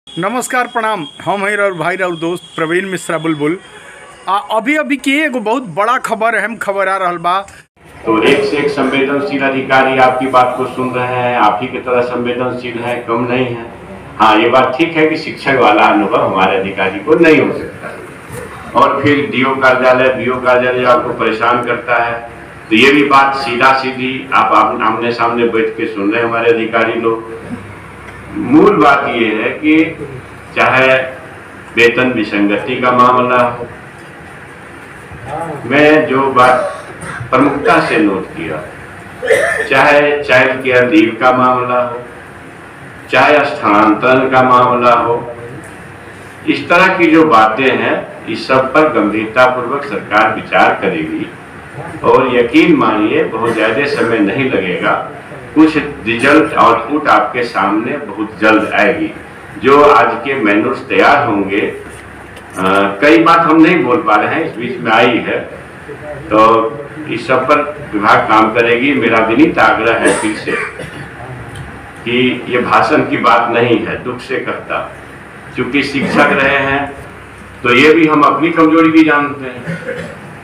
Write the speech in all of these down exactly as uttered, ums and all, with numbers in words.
नमस्कार प्रणाम। हम हैं और भाई और दोस्त प्रवीण मिश्रा बुलबुल। आ, अभी अभी की एगो बहुत बड़ा खबर अहम खबर आ रहा बा। तो एक से एक संवेदनशील अधिकारी आपकी बात को सुन रहे हैं, आप ही की तरह संवेदनशील है, कम नहीं है। हाँ, ये बात ठीक है कि शिक्षक वाला अनुभव हमारे अधिकारी को नहीं हो सकता और फिर डीओ कार्यालय बीओ कार्यालय आपको परेशान करता है। तो ये भी बात सीधा सीधी आप आमने सामने बैठ के सुन रहे हैं हमारे अधिकारी लोग। मूल बात ये है कि चाहे वेतन विसंगति का मामला हो, मैं जो बात प्रमुखता से नोट किया, चाहे चाइल्ड केयर लीव का मामला हो, चाहे स्थानांतरण का मामला हो, इस तरह की जो बातें हैं इस सब पर गंभीरता पूर्वक सरकार विचार करेगी और यकीन मानिए बहुत ज्यादा समय नहीं लगेगा, कुछ रिजल्ट आउटपुट आपके सामने बहुत जल्द आएगी। जो आज के मैनुअल्स तैयार होंगे, आ, कई बात हम नहीं बोल पा रहे हैं, इस बीच में आई है, तो इस सब पर विभाग काम करेगी। मेरा विनीत आग्रह है फिर से कि ये भाषण की बात नहीं है, दुख से कहता, क्योंकि शिक्षक रहे हैं तो ये भी हम अपनी कमजोरी भी जानते हैं।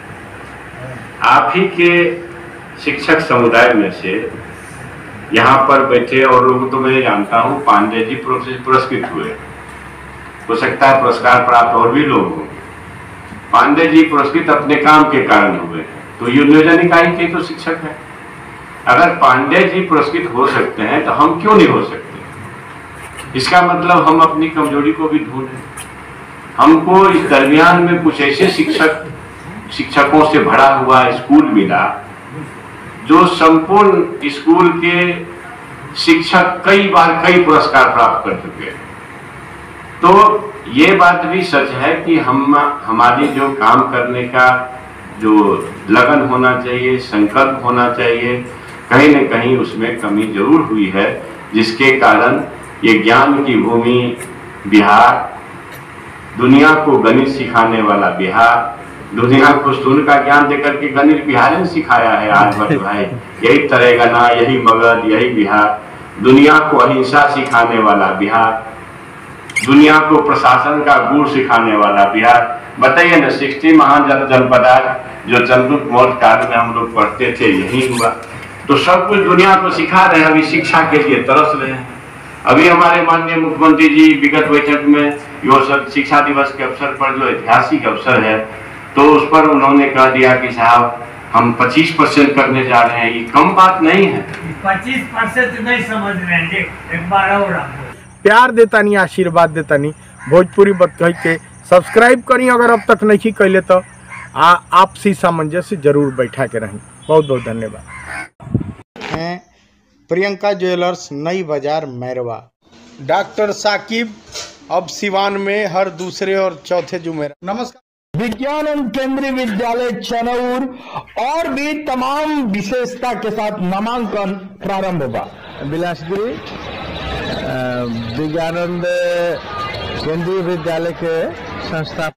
आप ही के शिक्षक समुदाय में से यहाँ पर बैठे और लोग तो मैं जानता हूँ पांडे जी पुरस्कृत हुए, हो सकता है पुरस्कार प्राप्त और भी लोग हों। पांडे जी पुरस्कृत अपने काम के कारण हुए, तो ये नियोजन इकाई के तो शिक्षक है। अगर पांडे जी पुरस्कृत हो सकते हैं तो हम क्यों नहीं हो सकते? इसका मतलब हम अपनी कमजोरी को भी ढूंढें। हमको इस दरमियान में कुछ ऐसे शिक्षक शिक्षकों से भरा हुआ स्कूल मिला जो संपूर्ण स्कूल के शिक्षक कई बार कई पुरस्कार प्राप्त कर चुके हैं। तो ये बात भी सच है कि हम हमारी जो काम करने का जो लगन होना चाहिए, संकल्प होना चाहिए, कहीं न कहीं उसमें कमी जरूर हुई है, जिसके कारण ये ज्ञान की भूमि बिहार, दुनिया को गणित सिखाने वाला बिहार, दुनिया को सूर्य का ज्ञान देकर के गणित बिहार ने सिखाया है। आज भट्ट भाई, यही तरेगना, यही मगध, यही बिहार, दुनिया को अहिंसा सिखाने वाला बिहार, दुनिया को प्रशासन का गुण सिखाने वाला बिहार। बताइए ना, सिक्सटी महान जनपदा जो चंद्रगुप्त मौर्य काल में हम लोग पढ़ते थे, यही हुआ। तो सब कुछ दुनिया को सिखा रहे हैं, अभी शिक्षा के लिए तरस रहे हैं। अभी हमारे माननीय मुख्यमंत्री जी विगत बैठक में यो शिक्षा दिवस के अवसर पर जो ऐतिहासिक अवसर है, तो उस पर उन्होंने कह दिया कि साहब हम पच्चीस परसेंट करने जा रहे हैं। ये कम बात नहीं है, पच्चीस परसेंट नहीं समझ रहे हैं। एक बार और प्यार देता नहीं, आशीर्वाद देता नहीं। भोजपुरी बात कह के सब्सक्राइब करी अगर अब तक नहीं कैले तो आ आपसी सामंजस्य जरूर बैठा के रही। बहुत बहुत धन्यवाद। हैं प्रियंका ज्वेलर्स, नई बाजार, मैरवा। डॉक्टर साकिब अब सिवान में हर दूसरे और चौथे जुमेरा। नमस्कार। विज्ञान केंद्रीय विद्यालय चनौर और भी तमाम विशेषता के साथ नामांकन प्रारंभ होगा। बिलासपुरी विज्ञानंद केंद्रीय विद्यालय के संस्था